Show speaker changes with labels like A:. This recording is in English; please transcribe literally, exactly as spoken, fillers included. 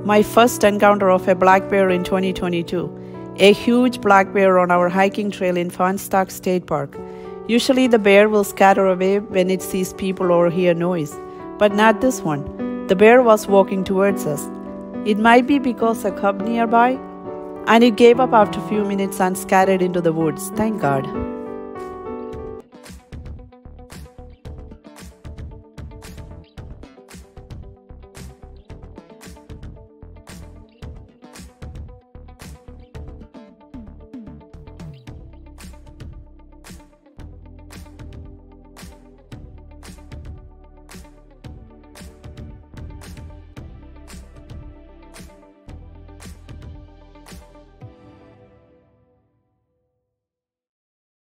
A: My first encounter of a black bear in twenty twenty-two. A huge black bear on our hiking trail in Fahnestock State Park. Usually the bear will scatter away when it sees people or hear noise, but not this one. The bear was walking towards us. It might be because a cub nearby, and it gave up after a few minutes and scattered into the woods. Thank God.